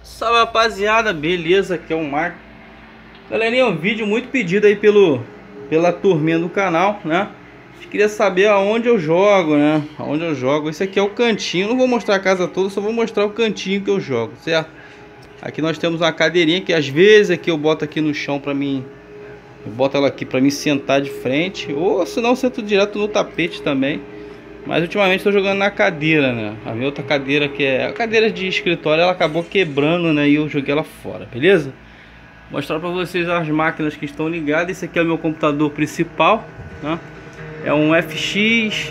Salve, rapaziada, beleza? Aqui é o Marco. Galerinha, um vídeo muito pedido aí pela turminha do canal, né? Queria saber aonde eu jogo, né? Aonde eu jogo. Esse aqui é o cantinho. Não vou mostrar a casa toda, só vou mostrar o cantinho que eu jogo, certo? Aqui nós temos uma cadeirinha que às vezes aqui eu boto aqui no chão pra mim. Eu boto ela aqui pra mim sentar de frente, ou se não, eu sento direto no tapete também. Mas ultimamente estou jogando na cadeira, né? A minha outra cadeira, que é a cadeira de escritório, ela acabou quebrando, né? E eu joguei ela fora, beleza? Vou mostrar para vocês as máquinas que estão ligadas. Esse aqui é o meu computador principal, né? É um FX...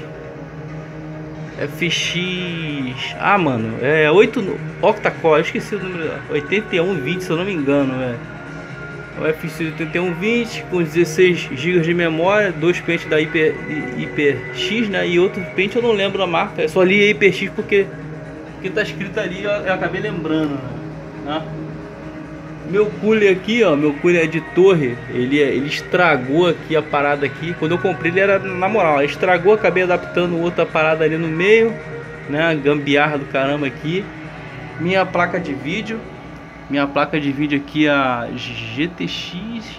Ah, mano, é 8 octa-core, esqueci o número, 8120, se eu não me engano, velho. O FX 8120 com 16 GB de memória, 2 pentes da HyperX, né? E outro pente eu não lembro a marca, eu só li HyperX porque tá escrito ali, eu acabei lembrando, né? Meu cooler aqui, ó, meu cooler de torre, ele estragou aqui a parada aqui. Quando eu comprei ele era na moral, estragou, acabei adaptando outra parada ali no meio, né? Gambiarra do caramba aqui. Minha placa de vídeo aqui, a GTX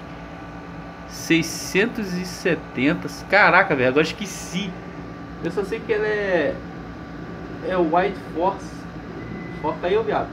670. Caraca, velho, agora esqueci. Eu só sei que ela é White Force. Foca aí, ô viado.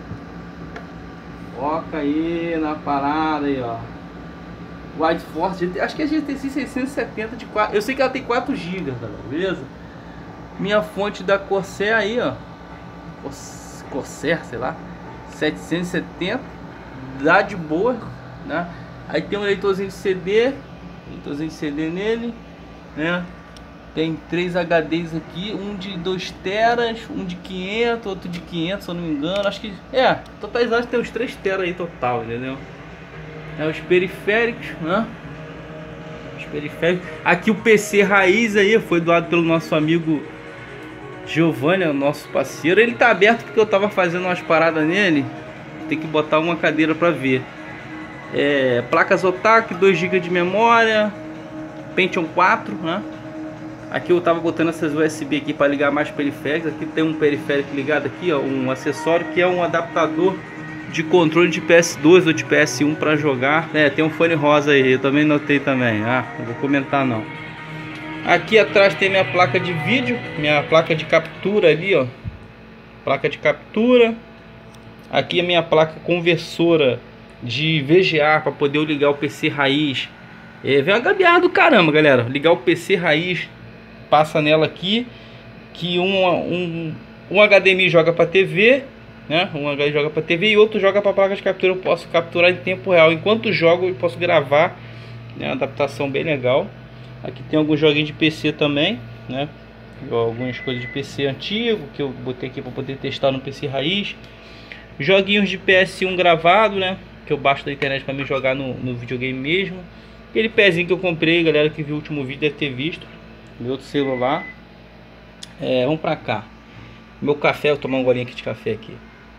Foca aí na parada aí, ó. White Force, acho que é GTX 670 de 4. Eu sei que ela tem 4 GB, galera, beleza? Minha fonte da Corsair aí, ó. Corsair, sei lá. 770, dá de boa, né? Aí tem um leitorzinho de CD, nele, né? Tem 3 HDs aqui, um de 2 teras, um de 500, outro de 500, se eu não me engano. Acho que totalizado tem uns 3 teras aí total, entendeu? Os periféricos, né? Os periféricos. Aqui o PC raiz aí foi doado pelo nosso amigo Giovanni, o nosso parceiro. Ele tá aberto porque eu tava fazendo umas paradas nele. Tem que botar uma cadeira para ver. Placa Zotac, 2 GB de memória, Pentium 4, né? Aqui eu tava botando essas USB aqui para ligar mais periféricos. Aqui tem um periférico ligado aqui, ó, um acessório que é um adaptador de controle de PS2 ou de PS1 para jogar. Tem um fone rosa aí, eu também notei também. Não vou comentar não. Aqui atrás tem minha placa de vídeo, minha placa de captura ali, ó. Placa de captura. Aqui a minha placa conversora de VGA para poder ligar o PC raiz. Vem uma gambiarra do caramba, galera. Ligar o PC raiz, passa nela aqui, que um HDMI joga para TV, né? Um HDMI joga para TV e outro joga para placa de captura. Eu posso capturar em tempo real. Enquanto jogo eu posso gravar, né? Uma adaptação bem legal. Aqui tem alguns joguinhos de PC também, né? Algumas coisas de PC antigo que eu botei aqui para poder testar no PC raiz. Joguinhos de PS1 gravado, né? Que eu baixo da internet para me jogar no videogame mesmo. Aquele pezinho que eu comprei, galera que viu o último vídeo deve ter visto. Meu outro celular. Vamos pra cá. Meu café, vou tomar um golinho aqui de café aqui.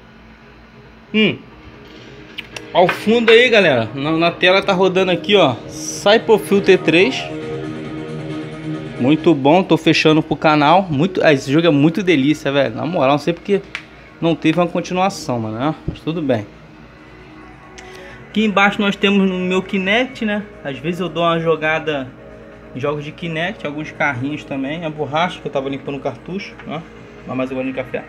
Ao fundo aí, galera, na tela tá rodando aqui, ó, Cyberfilter 3. Muito bom, tô fechando pro canal. Esse jogo é muito delícia, velho. Na moral, não sei porque não teve uma continuação, mano, né? Mas tudo bem. Aqui embaixo nós temos no meu Kinect, né? Às vezes eu dou uma jogada em jogos de Kinect, alguns carrinhos também. A borracha que eu tava limpando o cartucho, ó. Mais um golinho de café.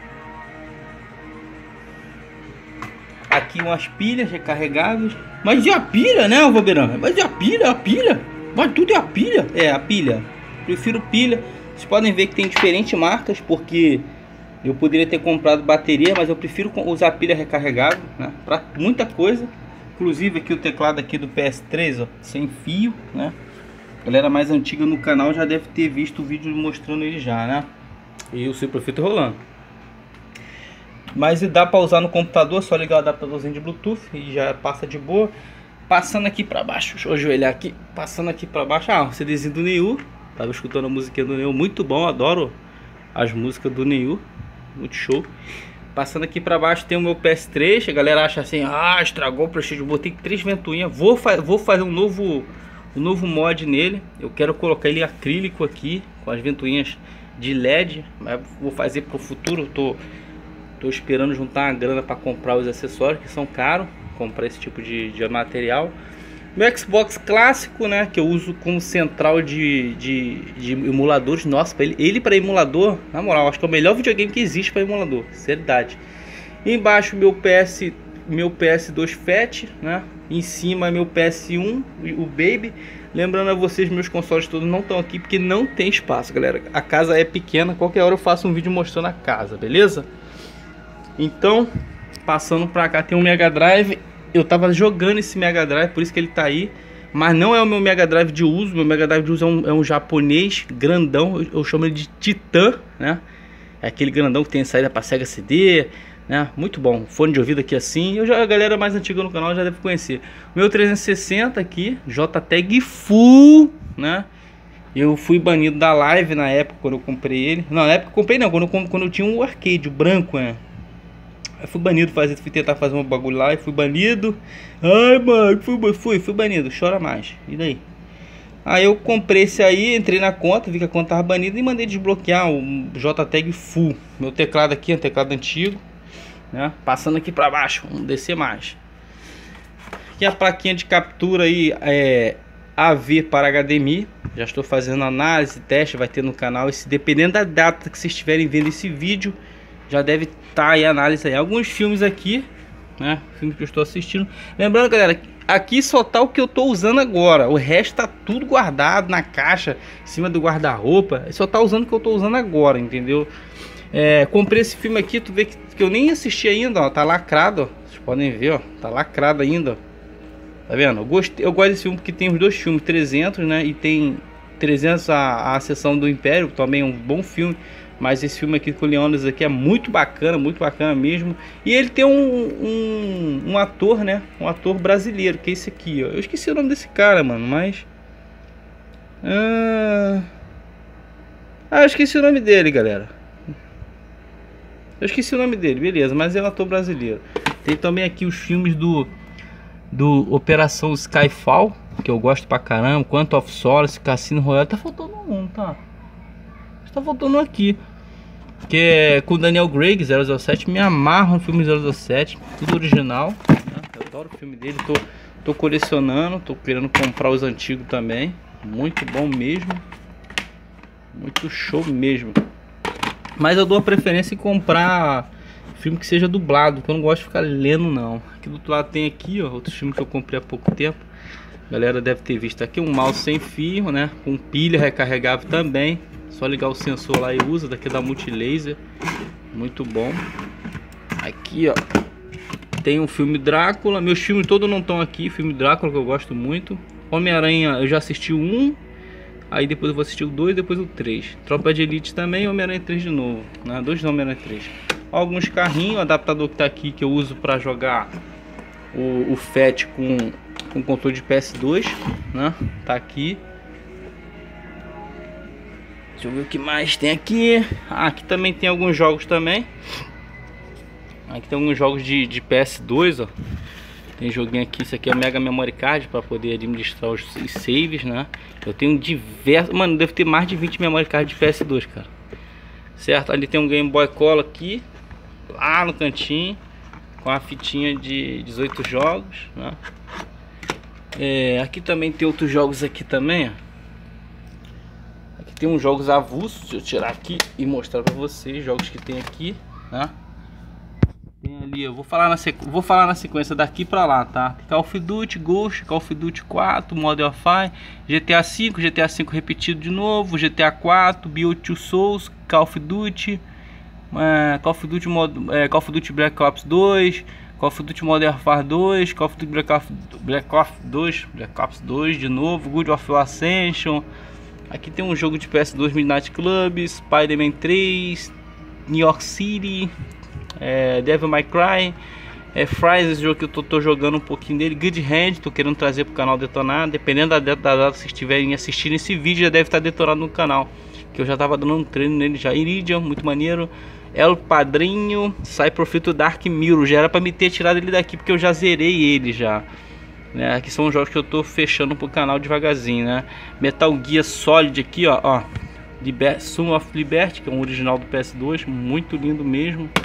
Aqui umas pilhas recarregáveis. Mas e a pilha, né, Valberão? Mas e a pilha? A pilha? Mas tudo é a pilha? A pilha. Prefiro pilha. Vocês podem ver que tem diferentes marcas, porque eu poderia ter comprado bateria, mas eu prefiro usar pilha recarregável, né? Para muita coisa. Inclusive aqui o teclado aqui do PS3, ó, sem fio, né? A galera mais antiga no canal já deve ter visto o vídeo mostrando ele já, né? E o seu profito rolando. Mas dá para usar no computador, só ligar o adaptadorzinho de Bluetooth e já passa de boa. Passando aqui para baixo, deixa eu ajoelhar aqui. Passando aqui para baixo, o CDzinho do Neu. Tava escutando a musiquinha do Neu, muito bom, adoro as músicas do Neu, muito show. Passando aqui para baixo tem o meu PS3, a galera acha assim, estragou o Prestige, botei 3 ventoinhas. Vou fazer um novo mod nele. Eu quero colocar ele acrílico aqui, com as ventoinhas de LED, mas vou fazer pro futuro. Tô Tô esperando juntar uma grana para comprar os acessórios, que são caros, comprar esse tipo de material. Meu Xbox clássico, né, que eu uso como central de emuladores. Nossa, ele para emulador, na moral, acho que é o melhor videogame que existe para emulador, seriedade. Embaixo meu PS2 Fat, né? Em cima meu PS1, o Baby. Lembrando a vocês, meus consoles todos não estão aqui porque não tem espaço, galera. A casa é pequena, qualquer hora eu faço um vídeo mostrando a casa, beleza? Então, passando pra cá, tem um Mega Drive. Eu tava jogando esse Mega Drive, por isso que ele tá aí. Mas não é o meu Mega Drive de uso. Meu Mega Drive de uso é um japonês grandão. Eu chamo ele de Titan, né? É aquele grandão que tem saída para Sega CD, né? Muito bom. Fone de ouvido aqui assim. A galera mais antiga no canal já deve conhecer. Meu 360 aqui, JTAG Full, né? Eu fui banido da live na época quando eu comprei ele. Não, na época eu comprei não, quando eu tinha um arcade, o branco, né? Eu fui banido, fui tentar fazer um bagulho lá e fui banido. Ai, mano, fui banido, chora mais. E daí? Aí eu comprei esse aí, entrei na conta, vi que a conta tava banida e mandei desbloquear o JTAG Full. Meu teclado aqui é um teclado antigo, né? Passando aqui pra baixo, vamos descer mais. Aqui a plaquinha de captura aí é AV para HDMI. Já estou fazendo análise, teste, vai ter no canal. Dependendo da data que vocês estiverem vendo esse vídeo, já deve estar aí a análise aí. Alguns filmes aqui, né? Filme que eu estou assistindo. Lembrando, galera, aqui só tá o que eu estou usando agora. O resto tá tudo guardado na caixa, em cima do guarda-roupa. Só tá usando o que eu estou usando agora, entendeu? Comprei esse filme aqui, tu vê que eu nem assisti ainda, ó. Tá lacrado, ó. Vocês podem ver, ó. Tá lacrado ainda, ó. Tá vendo? Eu gosto desse filme porque tem os dois filmes, 300, né? E tem 300 a Ascensão do Império, também é um bom filme. Mas esse filme aqui com o Leônidas aqui é muito bacana mesmo. E ele tem um ator, né? Um ator brasileiro, que é esse aqui, ó. Eu esqueci o nome desse cara, mano, mas... eu esqueci o nome dele, galera. Eu esqueci o nome dele, beleza, mas é um ator brasileiro. Tem também aqui os filmes do Operação Skyfall, que eu gosto pra caramba. Quantum of Solace, Cassino Royale. Tá faltando um, tá? Tá faltando um aqui, que é com Daniel Craig, 007. Me amarro no filme 007, tudo original, né? Eu adoro o filme dele. Tô colecionando, tô querendo comprar os antigos também. Muito bom mesmo, muito show mesmo. Mas eu dou a preferência em comprar filme que seja dublado, que eu não gosto de ficar lendo não. Aqui do outro lado tem aqui, ó, outro filme que eu comprei há pouco tempo. A galera deve ter visto aqui, um mouse sem fio, né? Com pilha recarregável também. Só ligar o sensor lá e usa, daqui da Multilaser. Muito bom. Aqui, ó, tem um filme Drácula. Meus filmes todos não estão aqui. Filme Drácula que eu gosto muito. Homem-Aranha eu já assisti o 1. Aí depois eu vou assistir o 2, depois o 3. Tropa de Elite também, Homem-Aranha 3 de novo, né? 2 não, Homem-Aranha 3. Alguns carrinhos, o adaptador que tá aqui que eu uso para jogar o FAT com controle de PS2, né? Tá aqui. Deixa eu ver o que mais tem aqui. Aqui também tem alguns jogos também. Aqui tem alguns jogos de PS2, ó. Tem joguinho aqui, isso aqui é o Mega Memory Card para poder administrar os saves, né? Eu tenho diversos, mano, deve ter mais de 20 Memory Card de PS2, cara. Certo? Ali tem um Game Boy Color aqui, lá no cantinho, com a fitinha de 18 jogos, né? Aqui também tem outros jogos aqui também, ó. Aqui tem uns jogos avulsos, deixa eu tirar aqui e mostrar para vocês jogos que tem aqui, né? Tem ali, eu vou falar na sequência daqui pra lá, tá? Tem Call of Duty, Ghost, Call of Duty 4, Modern Warfare, GTA 5, GTA 5 repetido de novo, GTA 4, BO2 Souls, Call of Duty, Call of Duty Black Ops 2, Call of Duty Modern Warfare 2, Call of Duty Black Ops 2 de novo, God of War Ascension. Aqui tem um jogo de PS2, Midnight Club, Spider-Man 3, New York City, Devil May Cry, Fries, esse jogo que eu tô jogando um pouquinho dele. Good Hand, tô querendo trazer pro canal detonar. Dependendo da data que vocês estiverem assistindo esse vídeo, já deve estar detonado no canal, que eu já tava dando um treino nele já. Iridium, muito maneiro. El Padrinho, Cyberpunk Dark Mirror, já era pra me ter tirado ele daqui, porque eu já zerei ele já, né? Aqui são os jogos que eu tô fechando pro canal devagarzinho, né? Metal Gear Solid aqui, ó, Son of Liberty, que é um original do PS2, muito lindo mesmo.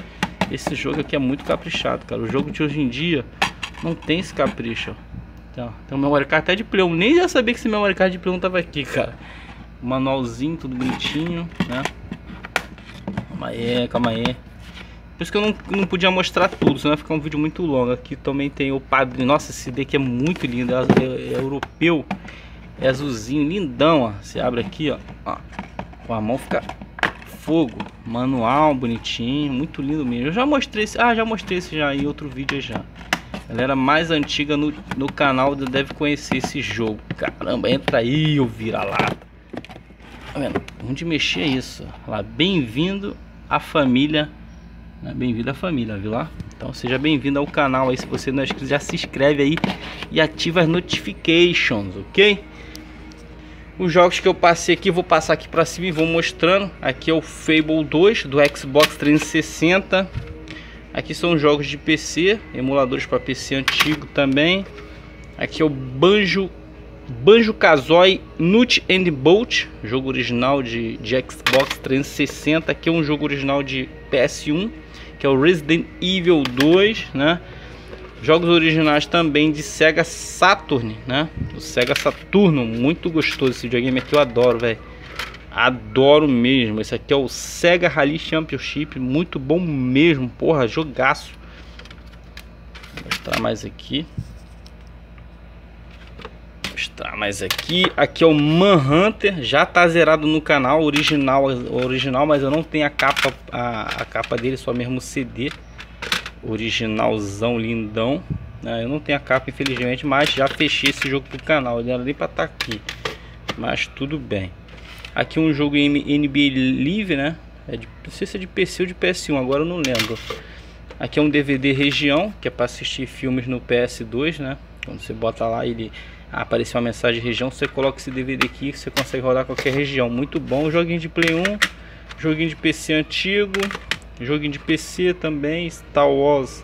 Esse jogo aqui é muito caprichado, cara. O jogo de hoje em dia não tem esse capricho. Então, tem um memory card até de Play 1. Nem já sabia que esse memory card de Play 1 tava aqui, cara. Manualzinho, tudo bonitinho, né? Calma aí, calma aí. Por isso que eu não podia mostrar tudo, senão vai ficar um vídeo muito longo. Aqui também tem o padrinho. Nossa, esse daqui é muito lindo. É europeu. É azulzinho, lindão, ó. Você abre aqui, ó. Com a mão fica fogo. Manual, bonitinho. Muito lindo mesmo. Eu já mostrei esse. Já mostrei esse já em outro vídeo já. A galera mais antiga no canal deve conhecer esse jogo. Caramba, entra aí, ô vira-lata. Tá vendo? Onde mexer é isso. Olha lá, bem-vindo à família. Bem-vindo à família, viu lá? Então seja bem-vindo ao canal aí. Se você não é inscrito, já se inscreve aí e ativa as notifications, ok? Os jogos que eu passei aqui, vou passar aqui pra cima e vou mostrando. Aqui é o Fable 2 do Xbox 360. Aqui são jogos de PC, emuladores para PC antigo também. Aqui é o Banjo-Kazooie Nuts and Bolts, jogo original de Xbox 360. Aqui é um jogo original de PS1, que é o Resident Evil 2, né? Jogos originais também de Sega Saturn, né? O Sega Saturno, muito gostoso esse videogame aqui, eu adoro, velho. Adoro mesmo. Esse aqui é o Sega Rally Championship, muito bom mesmo, porra, jogaço. Vou mostrar mais aqui. Aqui é o Manhunter, já tá zerado no canal, original, mas eu não tenho a capa dele, só mesmo o CD. Originalzão, lindão, né? Eu não tenho a capa, infelizmente, mas já fechei esse jogo pro canal. Ele era nem pra estar aqui, mas tudo bem. Aqui um jogo NBA Live, né? Não sei se é de PC ou de PS1, agora eu não lembro. Aqui é um DVD região, que é para assistir filmes no PS2, né? Quando você bota lá, ele aparece uma mensagem de região, você coloca esse DVD aqui, você consegue rodar qualquer região. Muito bom, joguinho de Play 1, joguinho de PC antigo, joguinho de PC também, Star Wars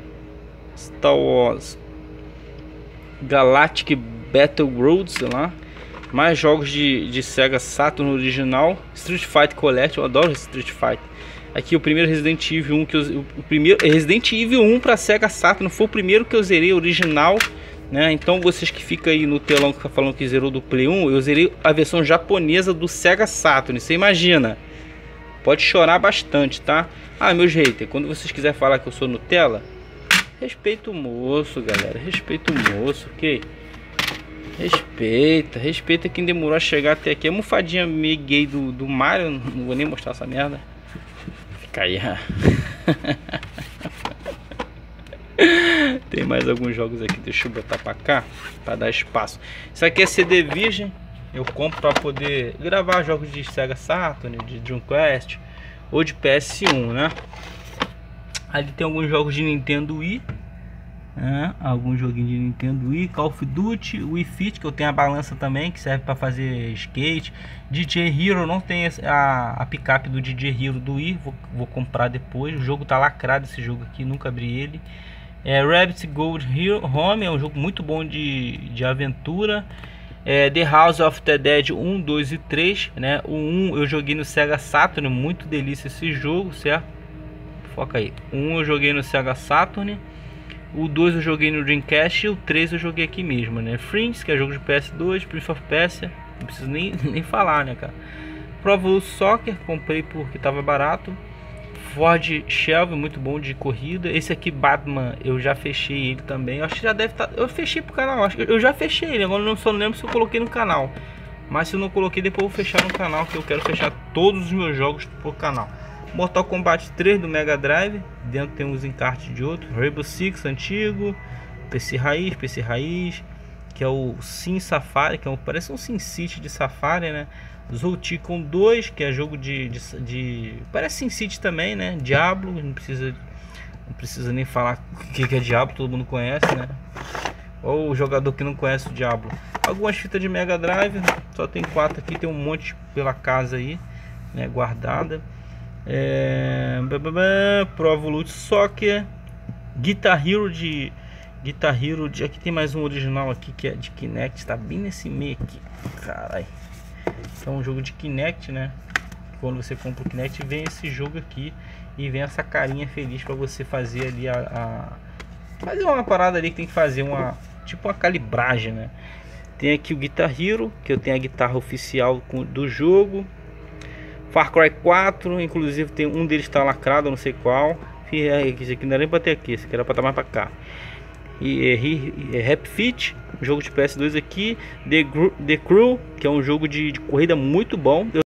Galactic Battlegrounds, sei lá. Mais jogos de Sega Saturn original, Street Fighter Collection, eu adoro Street Fighter. Aqui o primeiro Resident Evil 1 que o primeiro Resident Evil 1 para Sega Saturn foi o primeiro que eu zerei original, né? Então vocês que ficam aí no telão que tá falando que zerou do Play 1, eu zerei a versão japonesa do Sega Saturn. Você imagina? Pode chorar bastante, tá? Meus haters, quando vocês quiserem falar que eu sou Nutella, respeita o moço, galera. Respeita o moço, ok? Respeita quem demorou a chegar até aqui. A almofadinha meio gay do Mario, não vou nem mostrar essa merda. Fica aí. Tem mais alguns jogos aqui, deixa eu botar pra cá, pra dar espaço. Isso aqui é CD virgem, eu compro pra poder gravar jogos de Sega Saturn, de Dreamcast ou de PS1, né? Ali tem alguns jogos de Nintendo Wii, alguns joguinhos de Nintendo Wii, Call of Duty, Wii Fit, que eu tenho a balança também, que serve para fazer skate. DJ Hero, não tem a picape do DJ Hero do Wii, vou comprar depois. O jogo tá lacrado, esse jogo aqui, nunca abri ele. Rabbit Gold Home, é um jogo muito bom de aventura. The House of the Dead 1, 2 e 3, né? O 1 eu joguei no Sega Saturn, muito delícia esse jogo, certo? Foca aí. O 1 eu joguei no Sega Saturn. O 2 eu joguei no Dreamcast e o 3 eu joguei aqui mesmo, né? Fringe, que é jogo de PS2, Prince of Persia, não preciso nem falar, né, cara? Pro Evolution Soccer, comprei porque tava barato. Ford Shelby, muito bom de corrida. Esse aqui, Batman, eu já fechei ele também. Eu acho que já deve estar... Eu fechei pro canal, acho que eu já fechei ele. Agora eu só não lembro se eu coloquei no canal. Mas se eu não coloquei, depois eu vou fechar no canal, que eu quero fechar todos os meus jogos pro canal. Mortal Kombat 3 do Mega Drive, dentro tem uns encartes de outro. Rainbow Six antigo, PC Raiz, que é o Sim Safari, que parece um Sim City de Safari, né? Zolticon 2, que é jogo parece Sim City também, né? Diablo, não precisa nem falar o que é Diablo, todo mundo conhece, né? Ou o jogador que não conhece o Diablo. Algumas fitas de Mega Drive, só tem 4 aqui, tem um monte pela casa aí, né? Guardada. Pro Evolution Soccer, Guitar Hero de aqui tem mais um original aqui que é de Kinect, tá bem nesse meio aqui, caralho. É um jogo de Kinect, né? Quando você compra o Kinect vem esse jogo aqui, e vem essa carinha feliz para você fazer ali fazer uma parada ali que tem que fazer tipo uma calibragem, né? Tem aqui o Guitar Hero, que eu tenho a guitarra oficial do jogo. Far Cry 4, inclusive tem um deles está lacrado, não sei qual. Esse aqui não era nem para ter aqui, esse aqui era para estar mais para cá. E Rap Fit, jogo de PS2 aqui. The Crew, que é um jogo de corrida muito bom.